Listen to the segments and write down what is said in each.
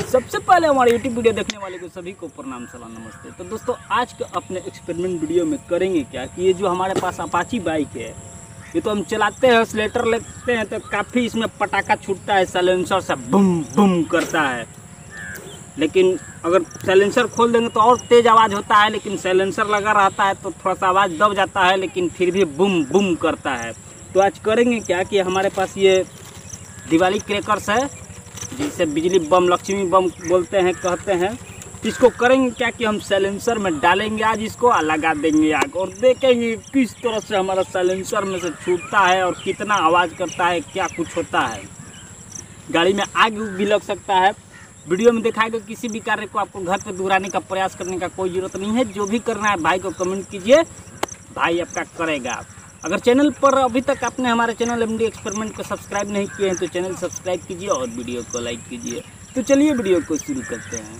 सबसे पहले हमारे YouTube वीडियो देखने वाले को सभी को प्रणाम सलाम नमस्ते। तो दोस्तों आज के अपने एक्सपेरिमेंट वीडियो में करेंगे क्या कि ये जो हमारे पास अपाची बाइक है, ये तो हम चलाते हैं, एक्सीलेटर लेते हैं तो काफ़ी इसमें पटाखा छूटता है, साइलेंसर से बम बम करता है। लेकिन अगर साइलेंसर खोल देंगे तो और तेज़ आवाज़ होता है, लेकिन साइलेंसर लगा रहता है तो थोड़ा सा आवाज़ दब जाता है, लेकिन फिर भी बुम बुम करता है। तो आज करेंगे क्या कि हमारे पास ये दिवाली क्रैकर्स है, जिसे बिजली बम लक्ष्मी बम बोलते हैं कहते हैं। इसको करेंगे क्या कि हम साइलेंसर में डालेंगे आज इसको और लगा देंगे आग, और देखेंगे किस तरह से हमारा साइलेंसर में से छूटता है और कितना आवाज़ करता है, क्या कुछ होता है। गाड़ी में आग भी लग सकता है। वीडियो में दिखाएगा किसी भी कार्य को आपको घर पे दोहराने का प्रयास करने का कोई ज़रूरत नहीं है। जो भी करना है भाई को कमेंट कीजिए, भाई आपका करेगा। अगर चैनल पर अभी तक आपने हमारे चैनल एमडी एक्सपेरिमेंट को सब्सक्राइब नहीं किए हैं तो चैनल सब्सक्राइब कीजिए और वीडियो को लाइक कीजिए। तो चलिए वीडियो को शुरू करते हैं।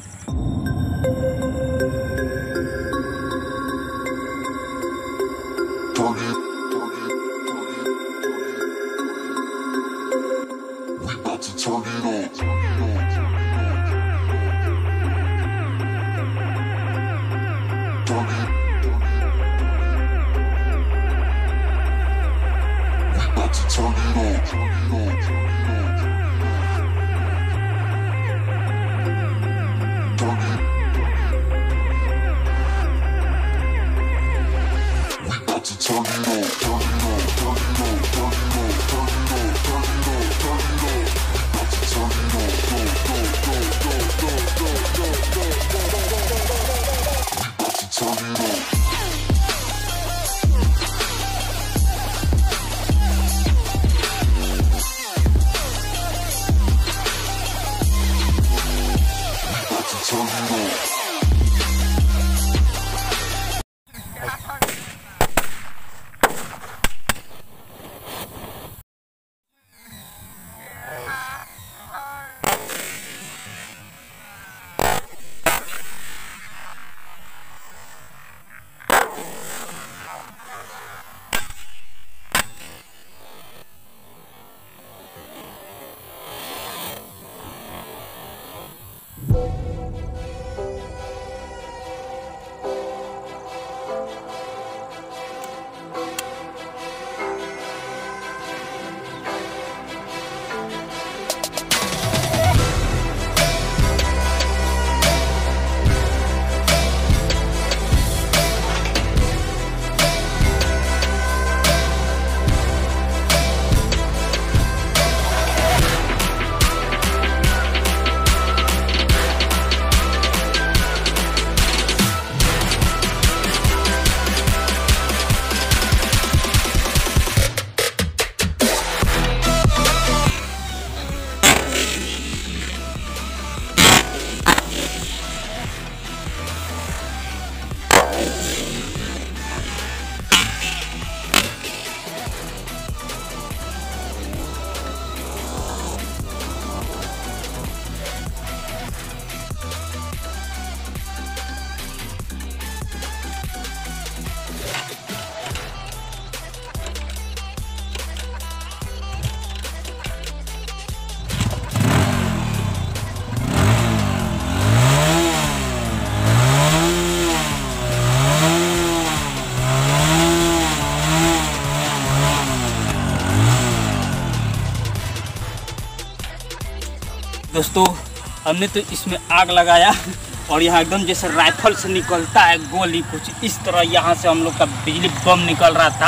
दोस्तों हमने तो इसमें आग लगाया और यहाँ एकदम जैसे राइफल से निकलता है गोली, कुछ इस तरह यहाँ से हम लोग का बिजली बम निकल रहा था।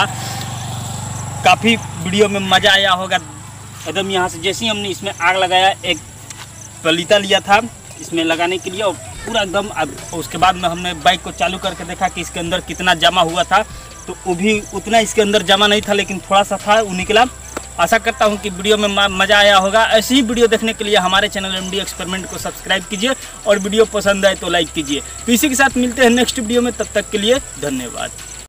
काफ़ी वीडियो में मज़ा आया होगा। एकदम यहाँ से जैसे ही हमने इसमें आग लगाया, एक पलीता लिया था इसमें लगाने के लिए और पूरा एकदम, उसके बाद में हमने बाइक को चालू करके देखा कि इसके अंदर कितना जमा हुआ था, तो वो भी उतना इसके अंदर जमा नहीं था, लेकिन थोड़ा सा था, वो निकला। आशा करता हूं कि वीडियो में मज़ा आया होगा। ऐसी ही वीडियो देखने के लिए हमारे चैनल एमडी एक्सपेरिमेंट को सब्सक्राइब कीजिए और वीडियो पसंद आए तो लाइक कीजिए। तो इसी के साथ मिलते हैं नेक्स्ट वीडियो में, तब तक के लिए धन्यवाद।